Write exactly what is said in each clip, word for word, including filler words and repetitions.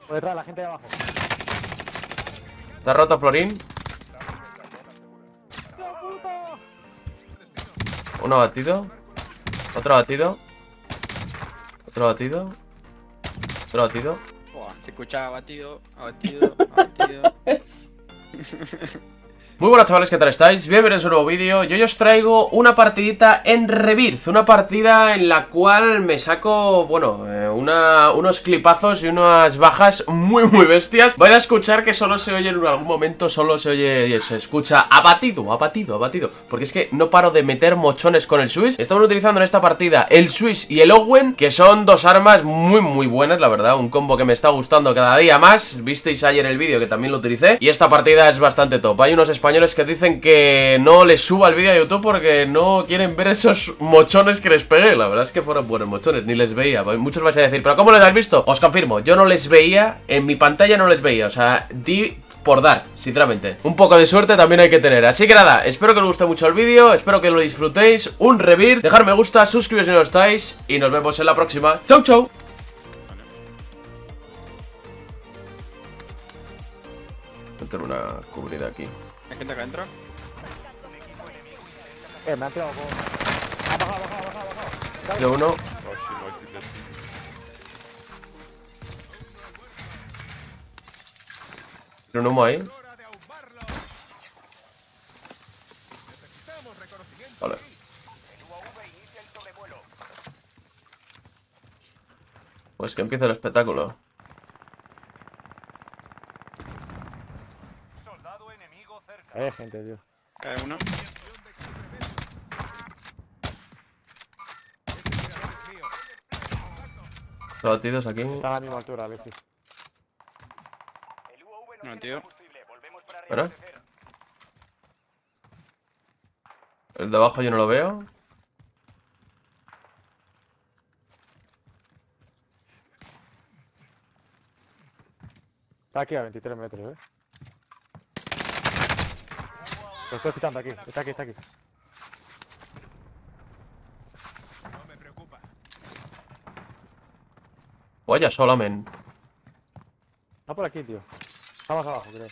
Por detrás, la gente de abajo. Está roto Florín. Uno batido. Otro batido. Otro batido. Otro batido. Buah, se escucha abatido, abatido, abatido. Muy buenas chavales, ¿qué tal estáis? Bienvenidos a un nuevo vídeo. Yo os traigo una partidita en Rebirth. Una partida en la cual me saco, bueno, eh, una, unos clipazos y unas bajas muy muy bestias. Vais a escuchar que solo se oye en algún momento, solo se oye, se escucha abatido, abatido, abatido. Porque es que no paro de meter mochones con el Swiss. Estamos utilizando en esta partida el Swiss y el Owen, que son dos armas muy muy buenas, la verdad. Un combo que me está gustando cada día más. Visteis ayer el vídeo que también lo utilicé. Y esta partida es bastante top. Hay unos españoles que dicen que no les suba el vídeo a YouTube porque no quieren ver esos mochones que les pegué. La verdad es que fueron buenos mochones, ni les veía. Muchos vais a decir, ¿pero cómo les has visto? Os confirmo, yo no les veía, en mi pantalla no les veía. O sea, di por dar, sinceramente. Un poco de suerte también hay que tener. Así que nada, espero que os guste mucho el vídeo, espero que lo disfrutéis. Un Rebirth, dejar me gusta, suscribiros si no estáis y nos vemos en la próxima. Chau, chau. Meter una cubrida aquí. ¿Hay gente acá adentro? Eh, me han tirado con... Ha bajado, bajado, bajado, bajado. De uno. Tiene un humo ahí. Vale. Pues que empiece el espectáculo. Hay gente, tío. Cae uno. Batidos aquí. Está a la misma altura, Alexis. No, tío. ¿Verdad? El de abajo yo no lo veo. Está aquí a veintitrés metros, eh. Lo estoy escuchando aquí. Está aquí, está aquí. Vaya sola, men. Está por aquí, tío. Está más abajo, creo.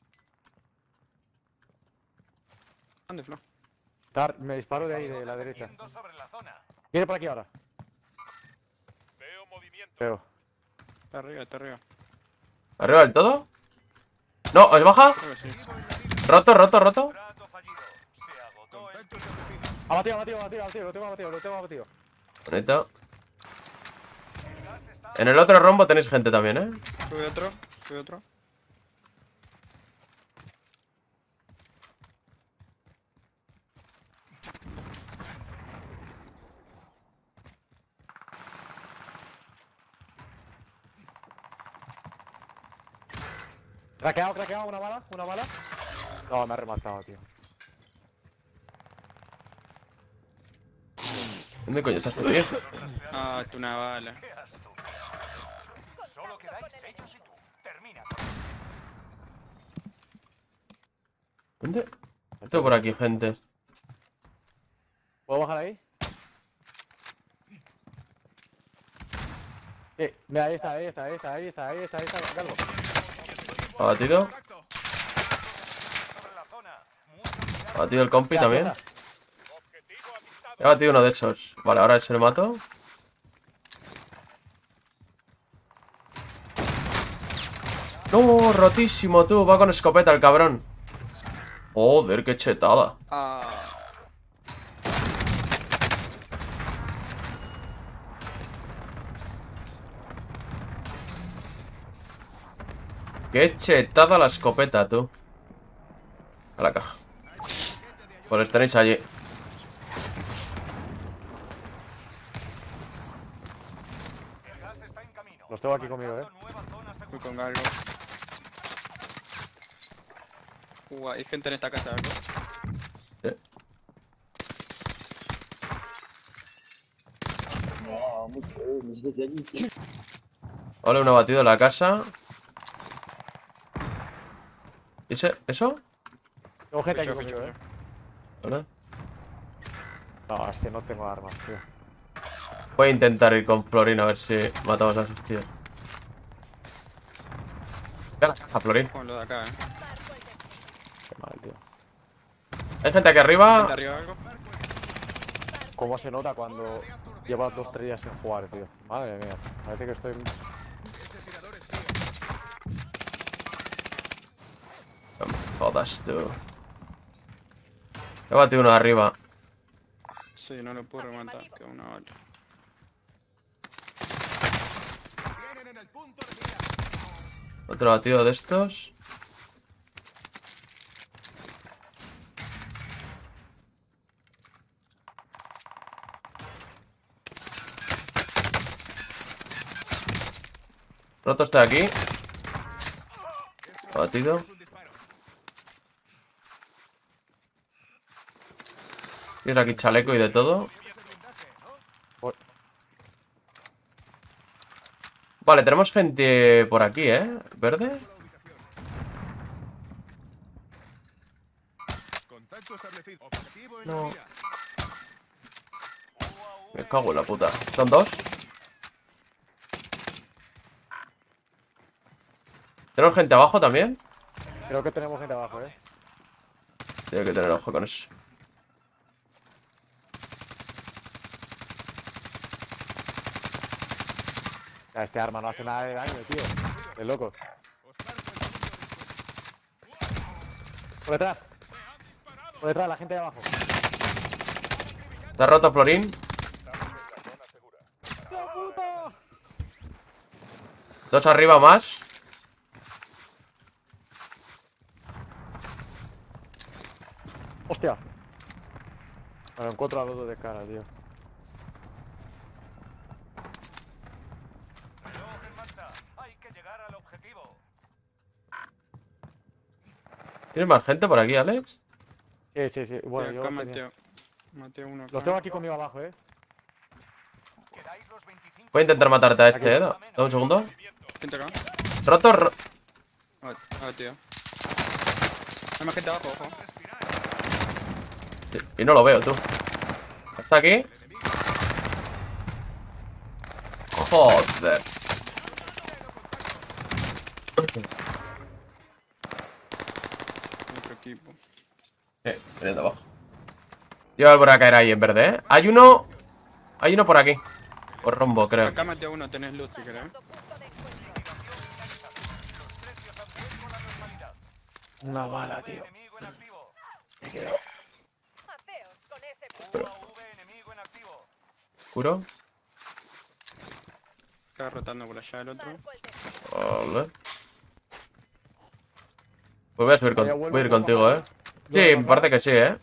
¿Dónde, Flo? Está... Me disparo de ahí, de la derecha. Viene por aquí ahora. Veo. Está arriba, está arriba. ¿Arriba del todo? No, ¿es baja? Creo que sí. Roto, roto, roto. Abatido, abatido, abatido, abatido. Lo tengo abatido, lo tengo abatido. Bonito. En el otro rombo tenéis gente también, ¿eh? Sube otro, sube otro. Craqueado, craqueado, una bala, una bala. No, me ha rematado, tío. ¿Dónde coño estás tú, tío? Ah, esto una bala. Solo quedáis ellos y tú. Termina. ¿Dónde? Estoy por aquí, gente. ¿Puedo bajar ahí? Sí, mira, ahí está, ahí está, ahí está, ahí está, ahí está, ahí está, Galgo. Abatido. Abatido el compi también. He batido uno de esos. Vale, ahora ese lo mato. No, rotísimo, tú. Va con escopeta el cabrón. Joder, qué chetada. Ah. Qué chetada la escopeta, tú. A la caja. Pues tenéis allí. Los tengo aquí conmigo, eh. Voy con algo. Uh, hay gente en esta casa, algo. Sí. Vale, uno batido en la casa. ¿Y ese? ¿Eso? Tengo gente aquí Ficho, conmigo, ficho, eh. ¿Vale? No, es que no tengo armas, tío. Voy a intentar ir con Florín a ver si matamos a esos tíos. Ve a la caja, Florín. Con lo de acá, eh. Qué mal, tío. Hay gente aquí arriba. ¿De arriba algo? ¿Cómo se nota cuando llevas dos tres días sin jugar, tío? Madre mía. Parece que estoy... No me jodas, tú. He batido uno de arriba. Sí, no lo puedo rematar, que una bala. Otro batido de estos. Roto está aquí. Batido. Tienes aquí chaleco y de todo. Vale, tenemos gente por aquí, ¿eh? ¿Verde? No. Me cago en la puta. ¿Son dos? ¿Tenemos gente abajo también? Creo que tenemos gente abajo, eh. Tiene que tener ojo con eso. Ya, este arma no hace nada de daño, tío. De loco. Por detrás. Por detrás, la gente de abajo. Está roto, Florín. ¡La puta! Dos arriba más. ¡Hostia! Me lo encuentro a los dos de cara, tío. Reloj en marcha. Hay que llegar al objetivo. ¿Tienes más gente por aquí, Alex? Sí, sí, sí. Bueno, Bueno, yo... acá tenía- maté, maté uno acá. Los tengo aquí conmigo abajo, eh. Quedáis los veinticinco. Voy a intentar matarte a este, ¿eh? Da- Dame un segundo. Gente acá. Roto, ro- Ah, ah, tío. Hay más gente abajo, ojo. Sí, y no lo veo, tú. ¿Está aquí? Joder. Otro equipo. Eh, veniendo abajo. Yo voy a caer ahí en verde, ¿eh? Hay uno... Hay uno por aquí. Por rombo, creo. Acá maté uno, tenés luz si querés. Una bala, tío. Enemigo en activo. Me quedo. U A V enemigo en activo. Curo. Está rotando por allá el otro. Vale. Pues voy a subir con... Ya vuelvo Voy a ir poco contigo, más. ¿eh? Sí, me parece que sí, ¿eh?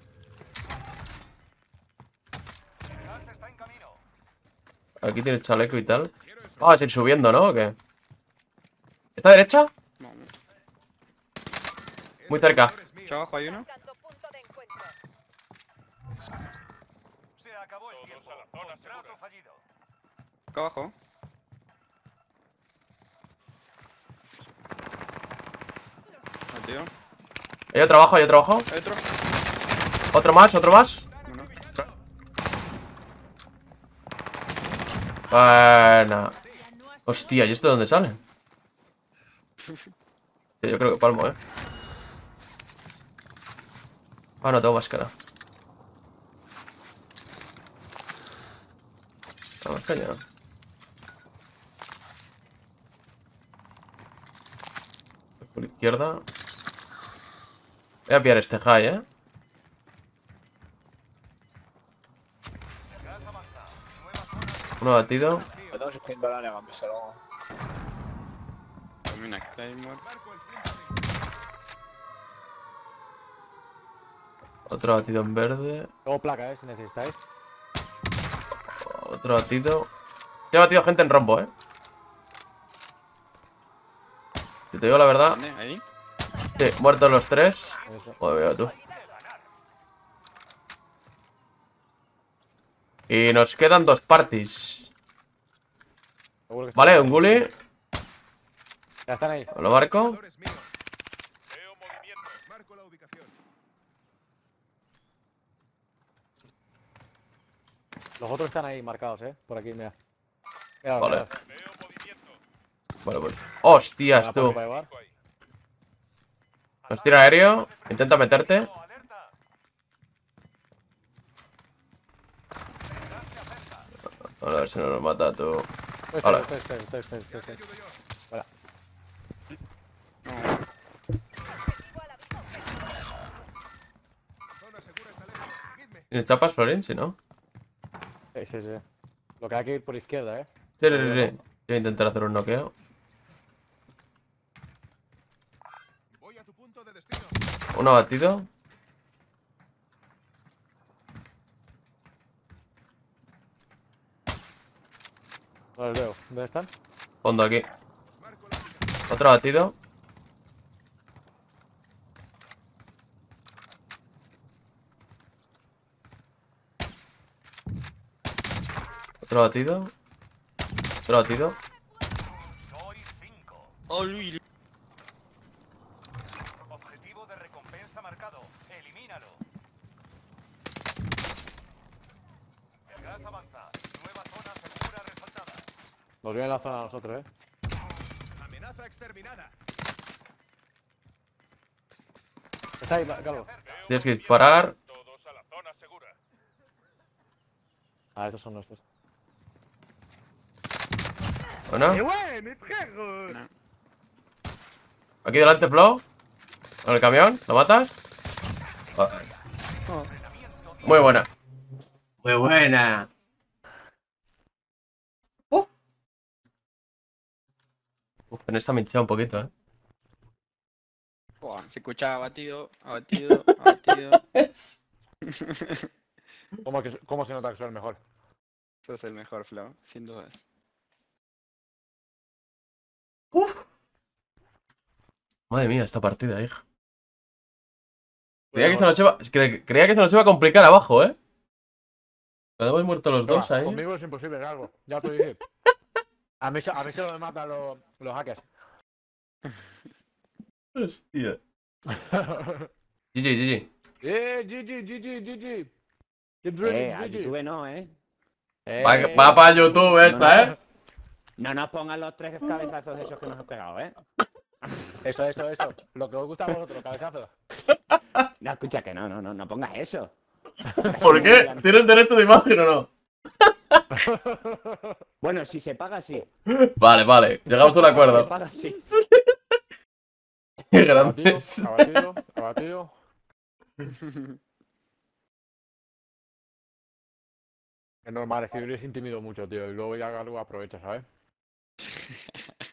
Gas está en camino. Aquí tiene chaleco y tal. Vamos a ir subiendo, ¿no? ¿O qué? ¿Está derecha? Vamos. Muy cerca. Allá abajo hay uno. Se acabó el tiempo. Contrato fallido. Acá abajo. Ah, tío. Hay otro abajo, hay otro abajo. Hay otro. Otro más, otro más. Uno. Buena. Hostia, ¿y esto de dónde sale? Sí, yo creo que palmo, ¿eh? Ah, no tengo máscara. Vamos, caña. Por la izquierda. Voy a pillar este high, ¿eh? Gas avanza. Nueva zona. Uno batido. Tomé una Claymore. Otro batido en verde. Tengo placa, eh, si necesitáis. Otro batido. He batido gente en rombo, ¿eh? Si te digo la verdad. ¿Dónde? Ahí. Sí, muertos los tres. Eso. Joder, veo tú. Y nos quedan dos parties. Seguro que Vale, está- un gully. Ya están ahí. Lo marco. Los otros están ahí marcados, eh. Por aquí, mira. Mira, Vale. mira. Vale, pues. Hostias, Una tú. para llevar. Nos tira aéreo. Intenta meterte. Alerta. A ver si no nos mata tú. Estoy, Hola. estoy, estoy, estoy, estoy, estoy, estoy. Hola. ¿Tienes chapas, Florín? Si no. Sí, sí, sí. Lo que hay que ir por izquierda, eh. Sí, sí, sí, sí. Yo voy a intentar hacer un noqueo. Voy a tu punto de destino. Uno batido. No los veo. ¿Dónde están? Fondo aquí. Otro batido. Otro batido. Otro batido. Soy cinco. Oh, Luis. Objetivo de recompensa marcado. Elimínalo. El gas avanza. Nueva zona segura resaltada. Nos viene la zona a nosotros, eh. Amenaza exterminada. Está ahí, Calvo. Tienes que disparar. Todos a la zona segura. Ah, estos son nuestros. Bueno. No. Aquí delante, Flo. Con el camión. ¿Lo matas? Ah. Oh. Muy buena. Muy buena. Uf. Uf, en esta me hinchado un poquito, eh. Buah, se escucha abatido, abatido, abatido. ¿Cómo, que, ¿Cómo se nota que soy el mejor? Sos el mejor, Flow, sin dudas. Uf. Madre mía, esta partida, hija. Creía que, se nos iba, cre- creía que se nos iba a complicar abajo, ¿eh? Cuando hemos muerto los No, dos ahí. Conmigo es imposible, Calvo. Ya te dije. A mí, se- a mí se me matan los, los hackers. Hostia. G G, G G. Eh, G G, G G, G G. Keep Eh, drilling, a G G. YouTube no, ¿eh? Va, Eh, va para YouTube esta, ¿eh? No nos pongan los tres cabezazos esos que nos han pegado, ¿eh? Eso, eso, eso. Lo que os gusta a vosotros, cabezazos. No, escucha que no, no, no, no pongas eso. ¿Por qué? ¿Tienes derecho de imagen o no? Bueno, si se paga, sí. Vale, vale. Llegamos a un Si se acuerdo. paga, sí. Qué Abatido, grandes. abatido, abatido. Es normal, es que yo les intimido mucho, tío. Y luego ya algo aprovecha, ¿sabes?